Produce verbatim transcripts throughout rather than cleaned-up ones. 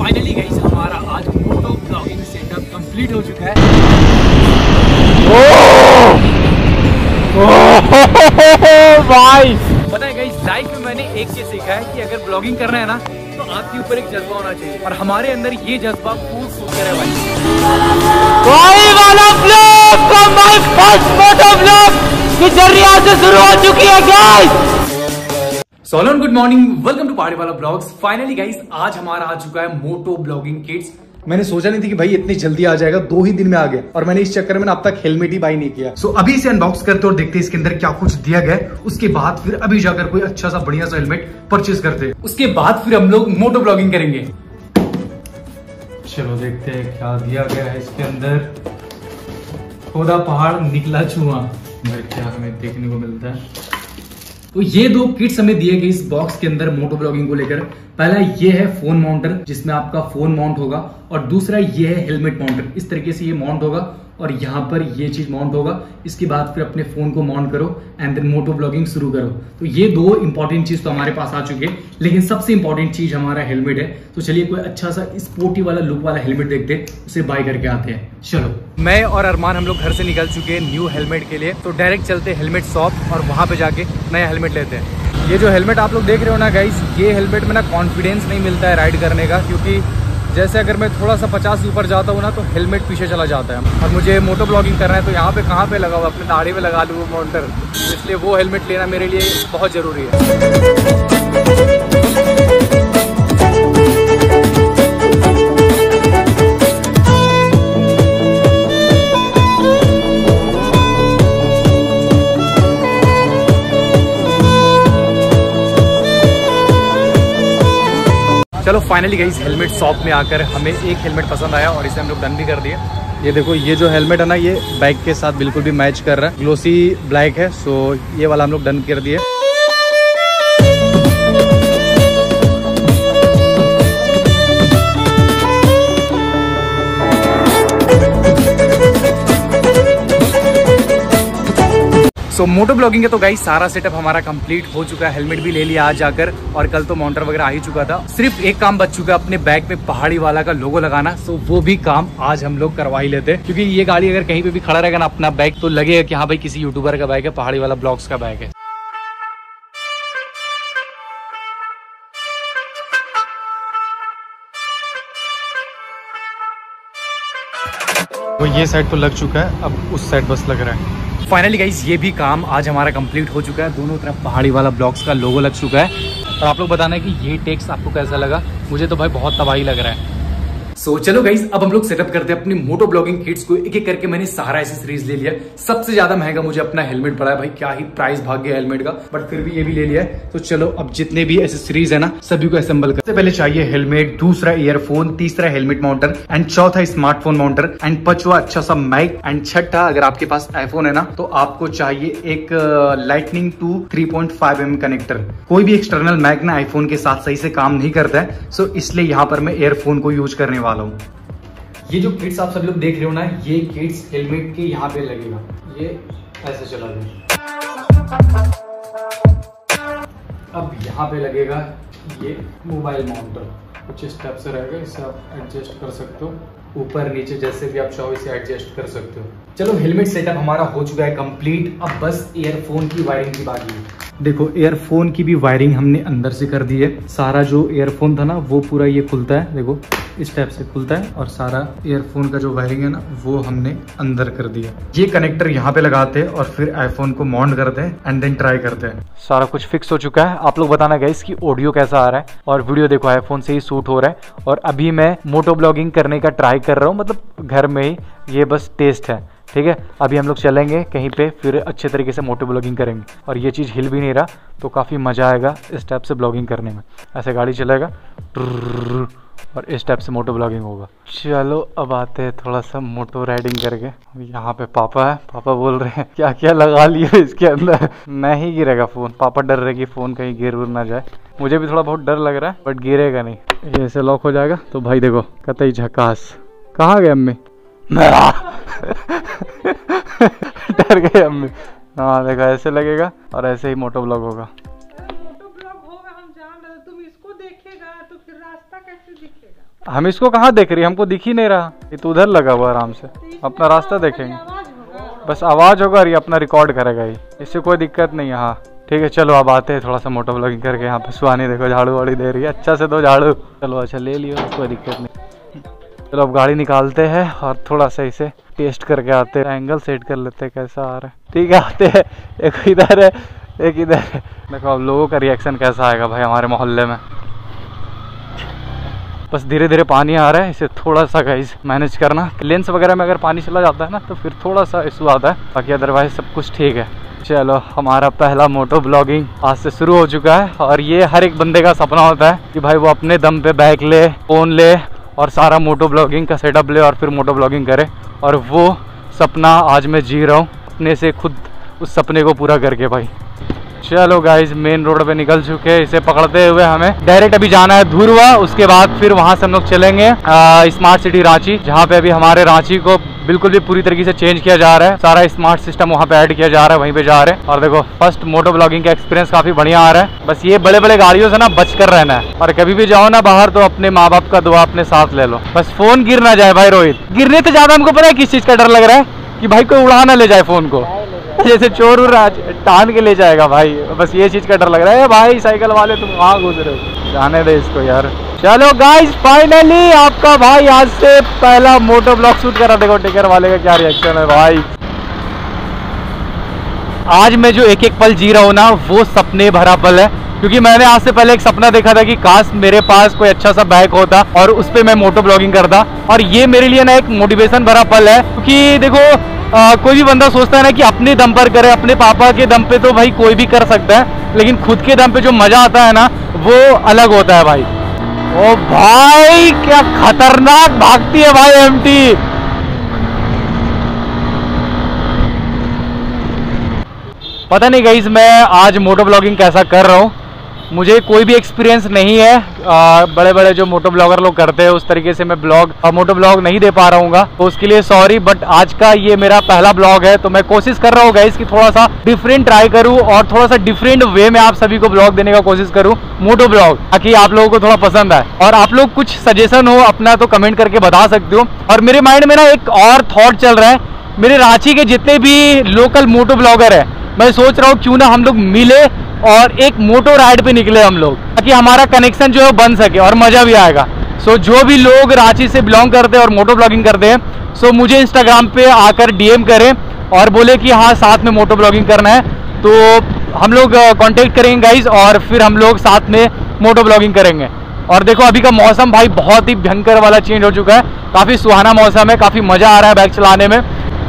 Finally guys हमारा आज मोटो blogging setup complete हो चुका है। भाई पता है गाइस, लाइफ में मैंने एक चीज सीखा है कि अगर ब्लॉगिंग करना है ना तो आपके ऊपर एक जज्बा होना चाहिए, और हमारे अंदर ये जज्बा फूट फूट कर है भाई। भाई वाला ब्लॉग का माय फर्स्ट मोटो ब्लॉग की जर्नी से शुरू हो चुकी है guys. Solan good morning, welcome to Pahadi Wala blogs. Finally guys आज हमारा आ चुका है मोटो ब्लॉगिंग किट्स। मैंने सोचा नहीं थी कि भाई इतनी जल्दी आ जाएगा, दो ही दिन में आ गया, और मैंने इस चक्कर में अब तक हेलमेट ही बाई नहीं किया। सो so, अभी इसे अनबॉक्स करते और देखते हैं इसके अंदर क्या कुछ दिया गया है। उसके बाद फिर अभी जाकर कोई अच्छा सा बढ़िया सा हेलमेट परचेज करते हैं। उसके बाद फिर हम लोग मोटो ब्लॉगिंग करेंगे। चलो देखते हैं क्या दिया गया है इसके अंदर। खोदा पहाड़ निकला चूहा, क्या हमें देखने को मिलता है। तो ये दो किट्स हमें दिए गए इस बॉक्स के अंदर मोटो ब्लॉगिंग को लेकर। पहला ये है फोन माउंटर, जिसमें आपका फोन माउंट होगा, और दूसरा ये है हेलमेट माउंटर। इस तरीके से ये माउंट होगा और यहाँ पर ये चीज माउंट होगा। इसके बाद फिर अपने फोन को माउंट करो एंड देन मोटो ब्लॉगिंग शुरू करो। तो ये दो इंपॉर्टेंट चीज तो हमारे पास आ चुके हैं, लेकिन सबसे इंपॉर्टेंट चीज हमारा हेलमेट है। तो चलिए कोई अच्छा सा स्पोर्टी वाला लुक वाला हेलमेट देखते हैं, उसे बाय करके आते हैं। चलो, मैं और अरमान हम लोग घर से निकल चुके हैं न्यू हेलमेट के लिए। तो डायरेक्ट चलते हेलमेट शॉप और वहां पे जाके नया हेलमेट लेते हैं। ये जो हेलमेट आप लोग देख रहे हो ना गाइस, ये हेलमेट में ना कॉन्फिडेंस नहीं मिलता है राइड करने का, क्योंकि जैसे अगर मैं थोड़ा सा पचास ऊपर जाता हूँ ना तो हेलमेट पीछे चला जाता है। और मुझे मोटो ब्लॉगिंग करना है तो यहाँ पे कहाँ पे लगा हुआ, अपने दाढ़ी में लगा लूँ वो माउंटर, इसलिए वो हेलमेट लेना मेरे लिए बहुत ज़रूरी है। चलो फाइनली गाइस हेलमेट शॉप में आकर हमें एक हेलमेट पसंद आया और इसे हम लोग डन भी कर दिए। ये देखो, ये जो हेलमेट है ना, ये बाइक के साथ बिल्कुल भी मैच कर रहा है, ग्लोसी ब्लैक है। सो ये वाला हम लोग डन कर दिए। तो मोटो ब्लॉगिंग है तो गाइस सारा सेटअप हमारा कंप्लीट हो चुका है। हेलमेट भी ले लिया आज जाकर, और कल तो माउंटर वगैरह आ ही चुका था। सिर्फ एक काम बच चुका है, अपने बैग में पहाड़ी वाला का लोगो लगाना। सो वो भी काम आज हम लोग करवा ही लेते हैं, क्योंकि ये गाड़ी अगर कहीं पे भी खड़ा रहेगा ना अपना बैग, तो लगेगा कि हाँ भाई किसी यूट्यूबर का बैग है, पहाड़ी वाला ब्लॉग्स का बैग है। तो ये साइड तो लग चुका है, अब उस साइड बस लग रहा है। फाइनली गाइस ये भी काम आज हमारा कंप्लीट हो चुका है। दोनों तरफ पहाड़ी वाला ब्लॉग्स का लोगो लग चुका है। और आप लोग बताना है कि ये टेक्स्ट आपको कैसा लगा। मुझे तो भाई बहुत तबाही लग रहा है। सो so, चलो गाइस अब हम लोग सेटअप करते हैं अपनी मोटो ब्लॉगिंग किट्स को। एक एक करके मैंने सारा एसेसरीज ले लिया। सबसे ज्यादा महंगा मुझे अपना हेलमेट पड़ा है भाई, क्या ही प्राइस भाग गया हेलमेट का, बट फिर भी ये भी ले लिया है। तो चलो अब जितने भी एसेसरीज है ना सभी को असेंबल कर। सबसे पहले चाहिए हेलमेट, दूसरा ईयरफोन, तीसरा हेलमेट माउंटर, एंड चौथा स्मार्टफोन माउंटर, एंड पांचवा अच्छा सा माइक, एंड छठा अगर आपके पास आईफोन है ना तो आपको चाहिए एक lightning to three point five M connector. कोई भी एक्सटर्नल माइक ना आईफोन के साथ सही से काम नहीं करता है, सो इसलिए यहाँ पर मैं ईयरफोन को यूज करने वाला हूँ। ये जो किट्स आप सब लोग देख रहे हो ना, ये किट्स हेलमेट के यहाँ पे लगेगा। ये ऐसे चला गया। अब यहाँ पे लगेगा ये मोबाइल माउंटर, कुछ स्टेप से रहेगा, इसे आप एडजस्ट कर सकते हो, ऊपर नीचे जैसे भी आप चाहो इसे एडजस्ट कर सकते हो। चलो हेलमेट सेटअप हमारा हो चुका है कंप्लीट। अब बस ईयरफोन की वायरिंग की बाकी है। देखो ईयरफोन की भी वायरिंग हमने अंदर से कर दी है। सारा जो ईयरफोन था ना वो पूरा ये खुलता है, देखो इस टाइप से खुलता है, और सारा ईयरफोन का जो वायरिंग है ना वो हमने अंदर कर दिया। ये कनेक्टर यहाँ पे लगाते हैं और फिर आईफोन को माउंट करते हैं एंड देन ट्राई करते हैं। सारा कुछ फिक्स हो चुका है। आप लोग बताना गाइस कि ऑडियो कैसा आ रहा है, और वीडियो देखो आईफोन से ही शूट हो रहा है। और अभी मैं मोटो ब्लॉगिंग करने का ट्राई कर रहा हूँ, मतलब घर में ही, ये बस टेस्ट है, ठीक है। अभी हम लोग चलेंगे कहीं पे, फिर अच्छे तरीके से मोटो ब्लॉगिंग करेंगे। और ये चीज़ हिल भी नहीं रहा तो काफ़ी मज़ा आएगा इस टाइप से ब्लॉगिंग करने में। ऐसे गाड़ी चलेगा और इस टाइप से मोटो ब्लॉगिंग होगा। चलो अब आते हैं थोड़ा सा मोटो राइडिंग करके। यहाँ पे पापा है, पापा बोल रहे हैं क्या क्या लगा लिया इसके अंदर। नहीं गिरेगा फ़ोन, पापा डर रहे कि फ़ोन कहीं गिर उर ना जाए। मुझे भी थोड़ा बहुत डर लग रहा है, बट गिरेगा नहीं। ये ऐसे लॉक हो जाएगा। तो भाई देखो कतई झकास। कहाँ गए अम्मी? डर गए अम्मी। हाँ देखो ऐसे लगेगा और ऐसे ही मोटो ब्लॉग होगा। मोटो ब्लॉग होगा हम जान रहे, तुम इसको देखेगा तो फिर रास्ता कैसे दिखेगा? हम इसको कहाँ देख रही है, हमको दिख ही नहीं रहा, ये तो उधर लगा हुआ आराम से, अपना रास्ता देखेंगे, बस आवाज होगा और ये अपना रिकॉर्ड करेगा ही, इससे कोई दिक्कत नहीं है। हाँ ठीक है, चलो अब आते हैं थोड़ा सा मोटो ब्लॉगिंग करके। यहाँ पे सुहानी देखो झाड़ू वाड़ी दे रही है, अच्छा से दो झाड़ू। चलो अच्छा ले लियो, कोई दिक्कत नहीं। चलो अब गाड़ी निकालते हैं और थोड़ा सा इसे टेस्ट करके आते हैं, एंगल सेट कर लेते हैं कैसा आ रहा है। ठीक है आते हैं, एक इधर है एक इधर है। देखो अब लोगों का रिएक्शन कैसा आएगा भाई हमारे मोहल्ले में। बस धीरे धीरे पानी आ रहा है, इसे थोड़ा सा गाइस मैनेज करना। लेंस वगैरह में अगर पानी चला जाता है ना तो फिर थोड़ा सा इशू आता है, बाकी अदरवाइज सब कुछ ठीक है। चलो हमारा पहला मोटो ब्लॉगिंग आज से शुरू हो चुका है और ये हर एक बंदे का सपना होता है कि भाई वो अपने दम पे बाइक ले, फोन ले और सारा मोटो ब्लॉगिंग का सेटअप ले और फिर मोटो ब्लॉगिंग करे। और वो सपना आज मैं जी रहा हूँ अपने से खुद, उस सपने को पूरा करके भाई। चलो गाइज मेन रोड पे निकल चुके हैं, इसे पकड़ते हुए हमें डायरेक्ट अभी जाना है धुरवा, उसके बाद फिर वहां से हम लोग चलेंगे स्मार्ट सिटी रांची, जहाँ पे अभी हमारे रांची को बिल्कुल भी पूरी तरीके से चेंज किया जा रहा है, सारा स्मार्ट सिस्टम वहाँ पे ऐड किया जा रहा है, वहीं पे जा रहे हैं। और देखो फर्स्ट मोटो ब्लॉगिंग का एक्सपीरियंस काफी बढ़िया आ रहा है। बस ये बड़े बड़े गाड़ियों से ना बच कर रहना है, और कभी भी जाओ ना बाहर तो अपने माँ बाप का दुआ अपने साथ ले लो, बस फोन गिर ना जाए भाई। रोहित गिरने से ज्यादा हमको पता है किस चीज का डर लग रहा है, कि भाई कोई उड़ा ना ले जाए फोन को, जैसे चोर उर टान के ले जाएगा भाई, बस ये चीज का डर लग रहा है। भाई साइकिल वाले तुम वहाँ घुस रहे हो, जाने दे इसको यार। चलो गाइस फाइनली आपका भाई आज से पहला मोटो ब्लॉग शूट करा। देखो टिकर वाले का क्या रिएक्शन है भाई। आज मैं जो एक एक पल जी रहा हूँ ना वो सपने भरा पल है, क्योंकि मैंने आज से पहले एक सपना देखा था कि काश मेरे पास कोई अच्छा सा बाइक होता और उस पर मैं मोटो ब्लॉगिंग करता, और ये मेरे लिए ना एक मोटिवेशन भरा पल है। क्योंकि देखो आ, कोई भी बंदा सोचता है ना कि अपने दम पर करे, अपने पापा के दम पे तो भाई कोई भी कर सकता है, लेकिन खुद के दम पे जो मजा आता है ना वो अलग होता है भाई। ओ भाई क्या खतरनाक भागती है भाई एमटी। पता नहीं गाइस मैं आज मोटो ब्लॉगिंग कैसा कर रहा हूँ, मुझे कोई भी एक्सपीरियंस नहीं है। आ, बड़े बड़े जो मोटो ब्लॉगर लोग करते हैं उस तरीके से मैं ब्लॉग मोटो ब्लॉग नहीं दे पा रहा हूँ, तो उसके लिए सॉरी। बट आज का ये मेरा पहला ब्लॉग है, तो मैं कोशिश कर रहा हूँ गाइस कि थोड़ा सा डिफरेंट ट्राई करूँ और थोड़ा सा डिफरेंट वे में आप सभी को ब्लॉग देने का कोशिश करूँ, मोटो ब्लॉग, ताकि आप लोगों को थोड़ा पसंद आए। और आप लोग कुछ सजेशन हो अपना तो कमेंट करके बता सकते हो। और मेरे माइंड में ना एक और थॉट चल रहा है, मेरे रांची के जितने भी लोकल मोटो ब्लॉगर है, मैं सोच रहा हूँ क्यों ना हम लोग मिले और एक मोटो राइड पे निकले हम लोग, ताकि हमारा कनेक्शन जो है बन सके और मजा भी आएगा। सो जो भी लोग रांची से बिलोंग करते हैं और मोटो ब्लॉगिंग करते हैं, सो मुझे इंस्टाग्राम पे आकर डीएम करें और बोले कि हाँ साथ में मोटो ब्लॉगिंग करना है, तो हम लोग कांटेक्ट करेंगे गाइज और फिर हम लोग साथ में मोटो ब्लॉगिंग करेंगे। और देखो अभी का मौसम भाई बहुत ही भयंकर वाला चेंज हो चुका है, काफ़ी सुहाना मौसम है, काफ़ी मज़ा आ रहा है बाइक चलाने में।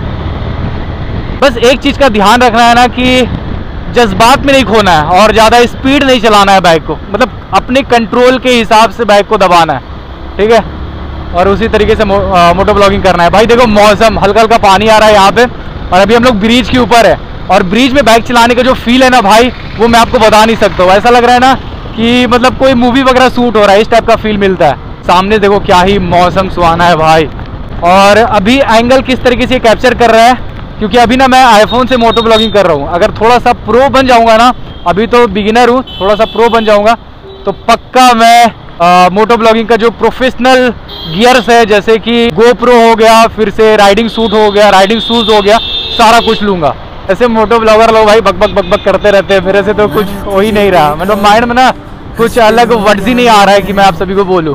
बस एक चीज़ का ध्यान रखना है ना कि जज्बात में नहीं खोना है और ज़्यादा स्पीड नहीं चलाना है बाइक को, मतलब अपने कंट्रोल के हिसाब से बाइक को दबाना है, ठीक है। और उसी तरीके से मो, आ, मोटो ब्लॉगिंग करना है भाई। देखो मौसम हल्का हल्का पानी आ रहा है यहाँ पे, और अभी हम लोग ब्रिज के ऊपर है, और ब्रिज में बाइक चलाने का जो फील है ना भाई वो मैं आपको बता नहीं सकता हूँ। ऐसा लग रहा है ना कि मतलब कोई मूवी वगैरह शूट हो रहा है, इस टाइप का फील मिलता है। सामने देखो क्या ही मौसम सुहाना है भाई। और अभी एंगल किस तरीके से कैप्चर कर रहा है, क्योंकि अभी ना मैं आईफोन से मोटो ब्लॉगिंग कर रहा हूँ। अगर थोड़ा सा प्रो बन जाऊंगा ना, अभी तो बिगिनर हूँ, थोड़ा सा प्रो बन जाऊंगा तो पक्का मैं आ, मोटो ब्लॉगिंग का जो प्रोफेशनल गियर्स है, जैसे कि गोप्रो हो गया, फिर से राइडिंग सूट हो गया, राइडिंग शूज हो गया, सारा कुछ लूंगा। ऐसे मोटो ब्लॉगर लोग भाई बक बक बक बक करते रहते हैं, मेरे से तो कुछ हो ही नहीं रहा, मतलब माइंड में ना कुछ अलग वर्ड्स ही नहीं आ रहा है कि मैं आप सभी को बोलूं।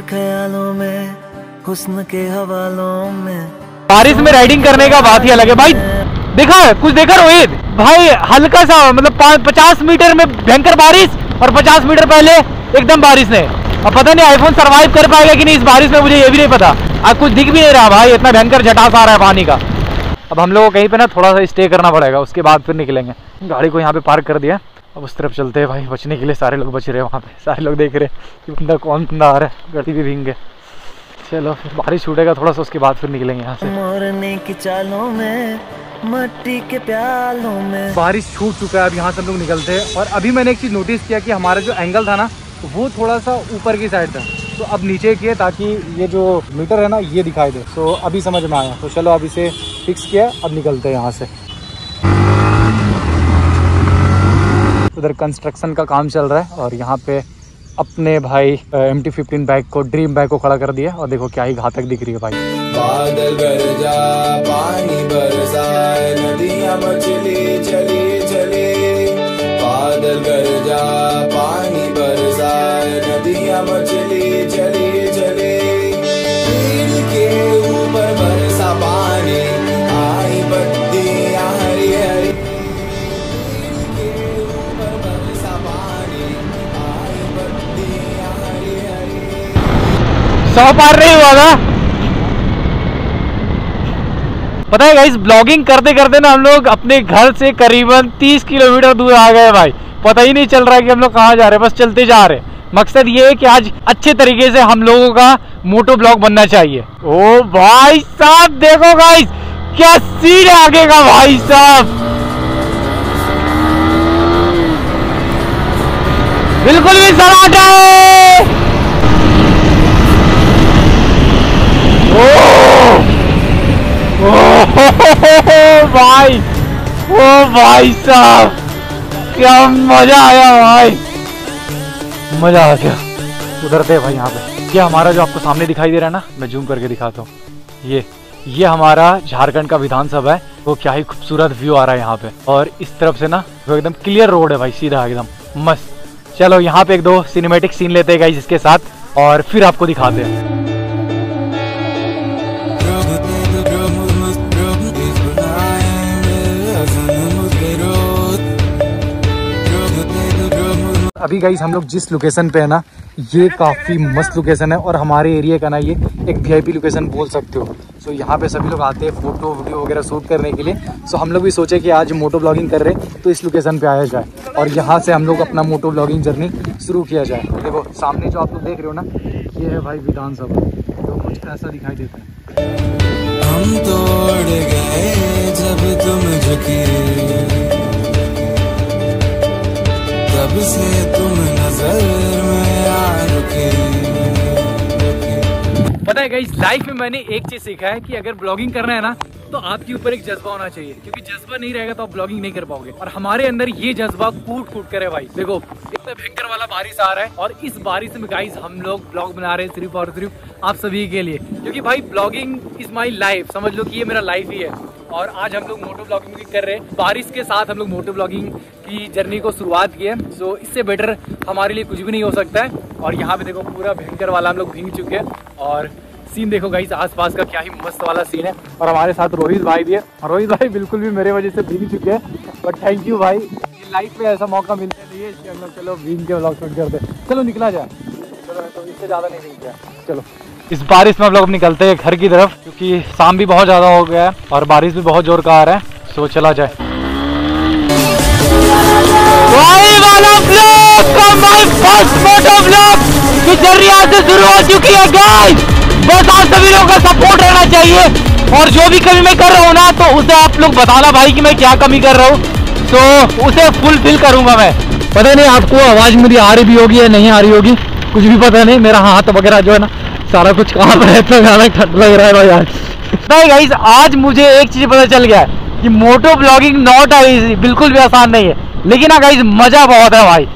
हुस्न के हवालों में बारिश में राइडिंग करने का बात ही अलग है भाई। देखा है कुछ देखा रोहित भाई, हल्का सा मतलब पचास मीटर में भयंकर बारिश और पचास मीटर पहले एकदम बारिश ने। अब पता नहीं आईफोन सरवाइव कर पाएगा कि नहीं इस बारिश में, मुझे ये भी नहीं पता। अब कुछ दिख भी नहीं रहा भाई, इतना भयंकर झटास आ रहा है पानी का। अब हम लोग को कहीं पे ना थोड़ा सा स्टे करना पड़ेगा, उसके बाद फिर निकलेंगे। गाड़ी को यहाँ पे पार्क कर दिया, अब उस तरफ चलते हैं भाई बचने के लिए। सारे लोग बच रहे हैं वहाँ पे, सारे लोग देख रहे हैं कि बंदा कौन बंदा आ रहा है, गाड़ी भी भींग गए। चलो फिर बारिश छूटेगा थोड़ा सा, उसके बाद फिर निकलेंगे यहाँ से। मोरने की चालों में, मट्टी के प्यालों में। बारिश छूट चुका है, अब यहाँ से हम लोग निकलते हैं। और अभी मैंने एक चीज़ नोटिस किया कि हमारा जो एंगल था ना वो थोड़ा सा ऊपर की साइड था, तो अब नीचे किए ताकि ये जो मीटर है ना ये दिखाई दे। तो अभी समझ में आया, तो चलो अब इसे फिक्स किया, अब निकलते हैं यहाँ से। उधर कंस्ट्रक्शन का काम चल रहा है और यहाँ पे अपने भाई एम टी फिफ्टीन बाइक को, ड्रीम बाइक को खड़ा कर दिया और देखो क्या ही घातक दिख रही है भाई। बादल गरजा, पानी बरसाए, नदियां मचली चली चली। बादल गरजा, पानी बरसाए, नदियां मचली चली चली। नील के ऊपर बरसा पानी, आई बत्तियां हरी हरी। नील के ऊपर बरसा पानी, आई बत्तियां हरी हरी। सौ पार नहीं हुआ था। पता है गाइस, ब्लॉगिंग करते करते ना हम लोग अपने घर से करीबन तीस किलोमीटर दूर आ गए भाई। पता ही नहीं चल रहा है कि हम लोग कहाँ जा रहे हैं, बस चलते जा रहे हैं। मकसद ये है कि आज अच्छे तरीके से हम लोगों का मोटो ब्लॉग बनना चाहिए। ओ भाई साहब देखो गाइस, क्या सीन है आगे का भाई साहब, बिल्कुल भी सन्नाटा है। ओ ओ भाई, ओ भाई साहब क्या मजा आया भाई, मजा आ गया। उतरते हैं भाई यहाँ पे। ये हमारा जो आपको सामने दिखाई दे रहा है ना, मैं जूम करके दिखाता हूँ। ये ये हमारा झारखंड का विधानसभा है। वो क्या ही खूबसूरत व्यू आ रहा है यहाँ पे, और इस तरफ से ना वो एकदम क्लियर रोड है भाई, सीधा एकदम मस्त। चलो यहाँ पे एक दो सिनेमैटिक सीन लेते हैं गाइस इसके साथ, और फिर आपको दिखाते हैं। अभी गाइस हम लोग जिस लोकेशन पे है ना, ये काफ़ी मस्त लोकेशन है और हमारे एरिया का ना ये एक वीआईपी लोकेशन बोल सकते हो। सो यहाँ पे सभी लोग आते हैं फोटो वीडियो वगैरह शूट करने के लिए। सो हम लोग भी सोचे कि आज मोटो ब्लॉगिंग कर रहे हैं तो इस लोकेशन पे आया जाए और यहाँ से हम लोग अपना मोटो ब्लॉगिंग जर्नी शुरू किया जाए। देखो सामने जो आप लोग देख रहे हो ना, ये है भाई विधानसभा। तो कुछ ऐसा दिखाई देता है। हम तोड़ गए जब तुम झुके, तब से तुम नजर में आ रुके। पता है गाइस, लाइफ में मैंने एक चीज सीखा है कि अगर ब्लॉगिंग करना है ना तो आपके ऊपर एक जज्बा होना चाहिए, क्योंकि जज्बा नहीं रहेगा तो आप ब्लॉगिंग नहीं कर पाओगे। और हमारे अंदर ये जज्बा कूट कूट करे भाई। देखो इतना भयंकर वाला बारिश आ रहा है और इस बारिश में गाइस हम लोग ब्लॉग बना रहे हैं सिर्फ और सिर्फ आप सभी के लिए, क्योंकि भाई ब्लॉगिंग इज माई लाइफ। समझ लो कि ये मेरा लाइफ ही है। और आज हम लोग मोटो ब्लॉगिंग भी कर रहे हैं, बारिश के साथ हम लोग मोटो ब्लॉगिंग की जर्नी को शुरुआत की है। सो इससे बेटर हमारे लिए कुछ भी नहीं हो सकता है। और यहाँ पे देखो पूरा भयंकर वाला हम लोग भीग चुके हैं और सीन देखो गाइस आसपास का क्या ही मस्त वाला सीन है। और हमारे साथ रोहित भाई भी है। रोहित भाई बिल्कुल भी मेरे वजह से भीग चुके हैं, बट थैंक यू भाई, लाइफ में ऐसा मौका मिलता नहीं है इसलिए हम लोग चलो भीग के व्लॉग शूट करते हैं। चलो निकला जाए, चलो तो इससे ज़्यादा नहीं भीग जाए। चलो इस बारिश में हम लोग निकलते हैं घर की तरफ, क्योंकि शाम भी बहुत ज़्यादा हो गया है और बारिश भी बहुत जोर का आ रहा है। सो चला जाए। भाई वाला ब्लॉग का माय फर्स्ट मोटो ब्लॉग की जर्नी आज से शुरू हो चुकी है गाइस। बस आप सभी लोगों का सपोर्ट रहना चाहिए, और जो भी कमी मैं कर रहा हूँ ना तो उसे आप लोग बताना भाई कि मैं क्या कमी कर रहा हूँ, तो उसे फुलफिल करूंगा मैं। पता नहीं आपको आवाज मेरी आ रही भी होगी या नहीं आ रही होगी, कुछ भी पता नहीं। मेरा हाथ वगैरह जो है ना सारा कुछ कहाँ पर है, तो गाना ठंड लग रहा है भाई यार। नहीं गाइस, आज मुझे एक चीज पता चल गया है कि मोटो ब्लॉगिंग नॉट इजी, बिल्कुल भी आसान नहीं है, लेकिन ना गाइस मजा बहुत है भाई।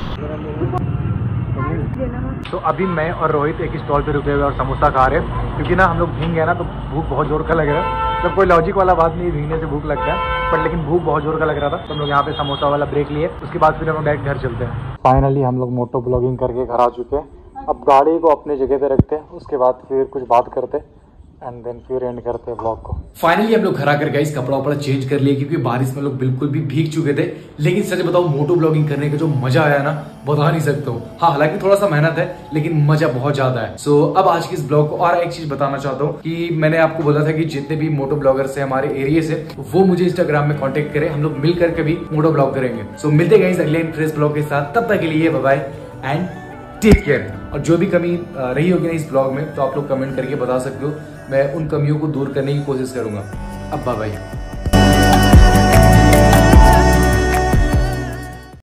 तो अभी मैं और रोहित एक स्टॉल पे रुके हुए और समोसा खा रहे हैं, क्योंकि ना हम लोग भीग गए ना तो भूख बहुत जोर का लग रहा है। मतलब कोई लॉजिक वाला बात नहीं है, भीगने से भूख लगता है, बट लेकिन भूख बहुत जोर का लग रहा था तो हम लोग यहाँ पे समोसा वाला ब्रेक लिए। उसके बाद फिर हम लोग डायरेक्ट घर चलते हैं। फाइनली हम लोग मोटो ब्लॉगिंग करके घर आ चुके हैं। अब गाड़ी को अपने जगह पे रखते हैं, उसके बाद फिर कुछ बात करते हैं एंड देन फिर एंड करते हैं ब्लॉग को। फाइनली हम लोग घर आकर गाइस कपड़ा वपड़ा चेंज कर लिए, क्योंकि बारिश में लोग बिल्कुल भी भीग चुके थे। लेकिन सच बताओ मोटो ब्लॉगिंग करने का जो मजा आया ना बता नहीं सकता हूँ। हाँ हालांकि थोड़ा सा मेहनत है लेकिन मजा बहुत ज्यादा है। सो अब आज की इस ब्लॉग को और एक चीज बताना चाहता हूँ कि मैंने आपको बोला था कि जितने भी मोटो ब्लॉगर्स है हमारे एरिया से वो मुझे इंस्टाग्राम में कॉन्टेक्ट करें, हम लोग मिल करके भी मोटो ब्लॉग करेंगे। सो मिलते गाइस अगले फ्रेश ब्लॉग के साथ, तब तक के लिए bye bye and take care. और जो भी कमी रही होगी ना इस ब्लॉग में तो आप लोग कमेंट करके बता सकते हो, मैं उन कमियों को दूर करने की कोशिश करूंगा। अब बाय बाय।